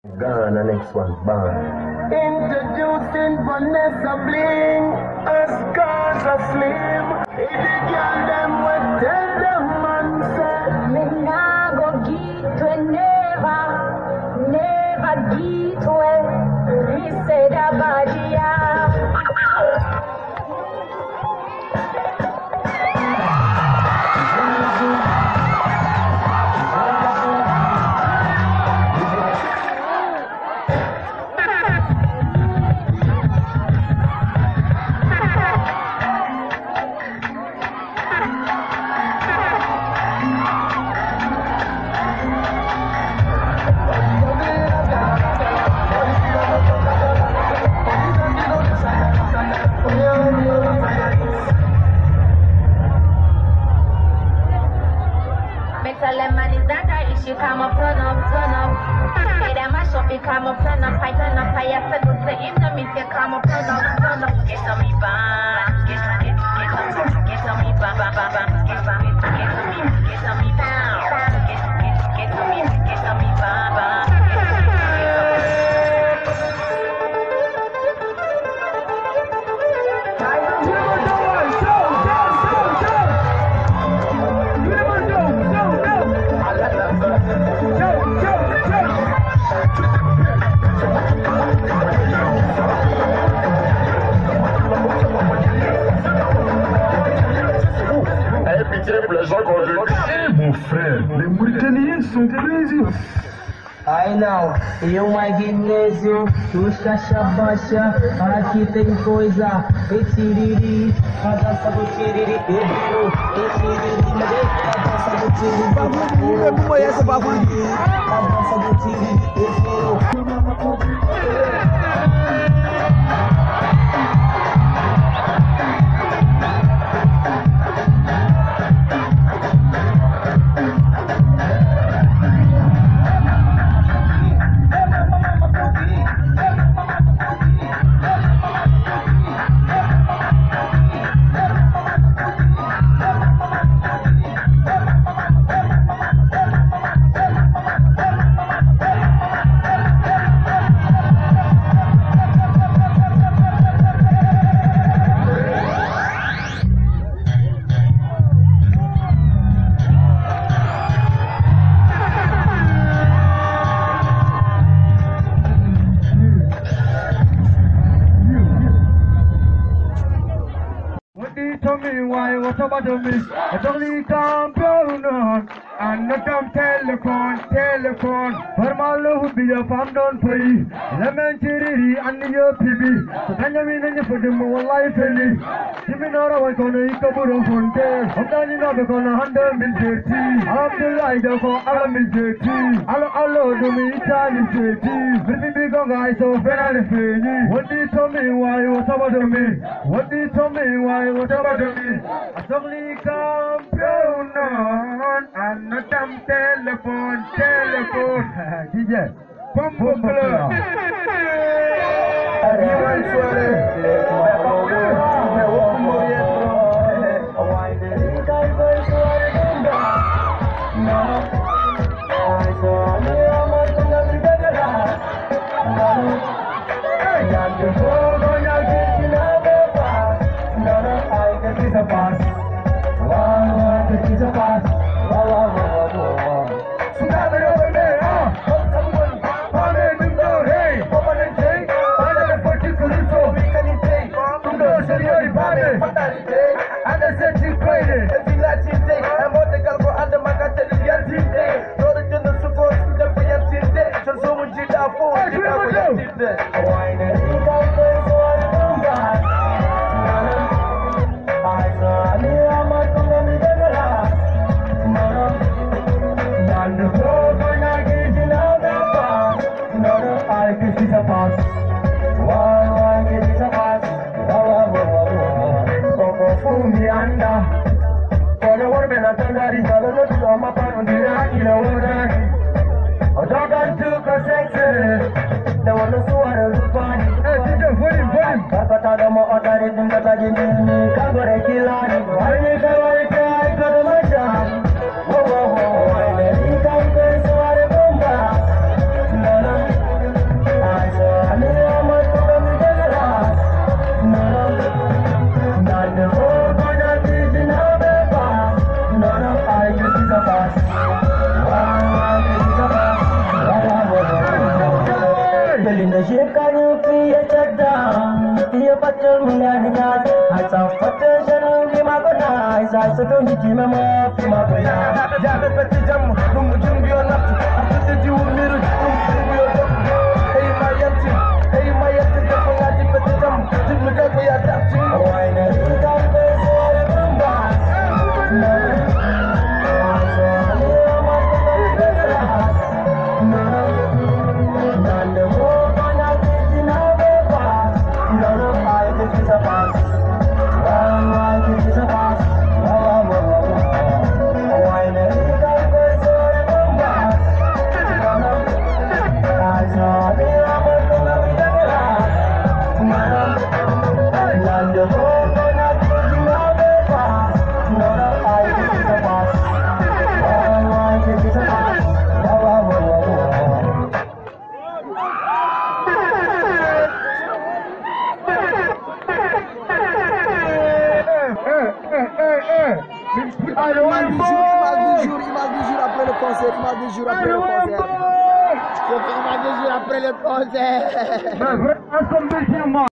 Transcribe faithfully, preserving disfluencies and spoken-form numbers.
Ghana, next one, bang. Introducing Vanessa Bling, as cars are slim. If you can them, we tell them man say, me nah go get we never, never get we. Me say that body come up, run up, run up. Hey, that mash up, you come up, run up, I turn up, I have to do the him, the meat, you come up, run up, run up. Get some me bang, get some, get, get some, get some me bang, bang, bang, bang, get some, get some me, get some me bang, get, get, get some me, get some me bang, bang. Mon frère, les Mauritaniens sont des lésions. Ai não, eu magnésio, os caixa baixa, aqui tem coisa, e Thiriri, a dança do Thiriri, e Thiriri, a dança do Thiriri, eu não conheço o bagulho, a dança do Thiriri, what about me? I don't need compound and not on telephone, telephone. For my love, be a farm down for you. Elementary and your P B. So can you mean any for the more life in it? Give me not a gonna eat a buru from there. I'm not enough gonna handle me dirty. I'm the rider for all me dirty. I'll allow to me Italian dirty. Pretty big guy, so very funny. What did you tell me? Why? What about me? What did you tell me? Why? What about me? I suddenly come down and not on telephone, telephone. D J, pump up the Linda Sheka you feel a check down. Tia Patel Munganias. I saw Patel Magona. I saw the Jimama Magona. Jabba Petijam, whom would you be on up? I said you will mirror. Hey, my empty. Hey, my empty. I'm Petijam. Did we get me adapting? Oh, I never got this. Après le concert.